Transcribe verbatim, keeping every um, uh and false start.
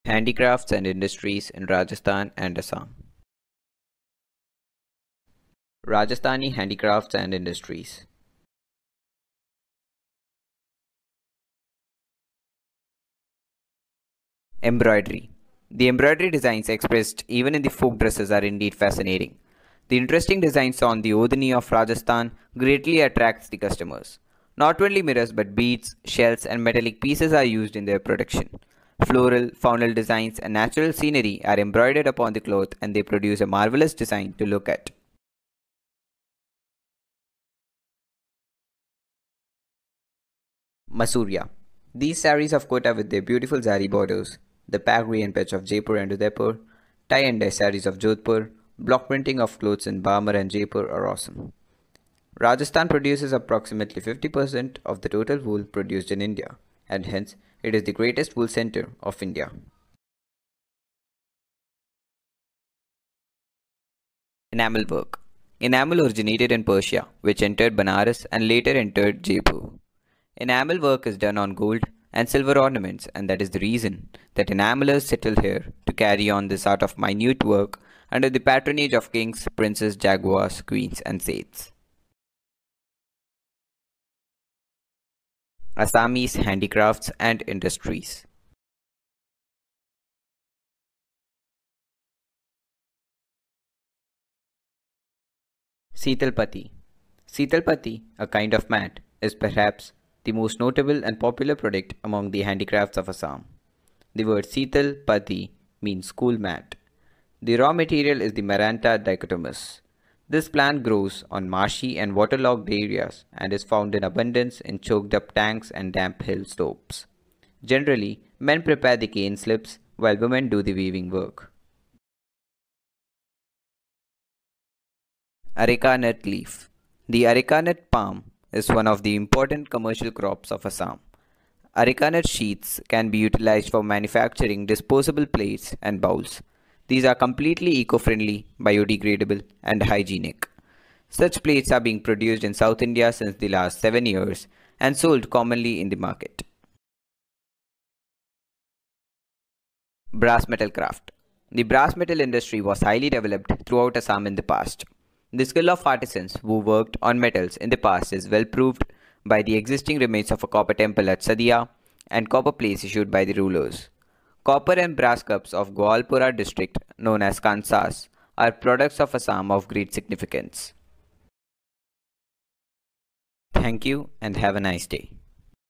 Handicrafts and industries in Rajasthan and Assam. Rajasthani handicrafts and industries. Embroidery. The embroidery designs expressed even in the folk dresses are indeed fascinating. The interesting designs on the Odhani of Rajasthan greatly attracts the customers. Not only mirrors but beads, shells and metallic pieces are used in their production. Floral, faunal designs and natural scenery are embroidered upon the cloth and they produce a marvelous design to look at. Masurya. These saris of Kota with their beautiful zari borders, the pagri and patch of Jaipur and Udaipur, tie and dye saris of Jodhpur, block printing of clothes in Bamar and Jaipur are awesome. Rajasthan produces approximately fifty percent of the total wool produced in India, and hence it is the greatest wool center of India. Enamel work. Enamel originated in Persia, which entered Banaras and later entered Jaipur. Enamel work is done on gold and silver ornaments, and that is the reason that enamelers settle here to carry on this art of minute work under the patronage of kings, princes, jaguars, queens, and saints. Assamese handicrafts and industries. Sitalpati. Sitalpati, a kind of mat, is perhaps the most notable and popular product among the handicrafts of Assam. The word Sital Pati means school mat. The raw material is the Maranta dichotomous. This plant grows on marshy and waterlogged areas and is found in abundance in choked up tanks and damp hill slopes. Generally, men prepare the cane slips while women do the weaving work. Areca nut leaf. The areca nut palm is one of the important commercial crops of Assam. Areca nut sheaths can be utilized for manufacturing disposable plates and bowls. These are completely eco-friendly, biodegradable, and hygienic. Such plates are being produced in South India since the last seven years and sold commonly in the market. Brass metal craft. The brass metal industry was highly developed throughout Assam in the past. The skill of artisans who worked on metals in the past is well proved by the existing remains of a copper temple at Sadia and copper plates issued by the rulers. Copper and brass cups of Goalpura district, known as Kansas, are products of Assam of great significance. Thank you and have a nice day.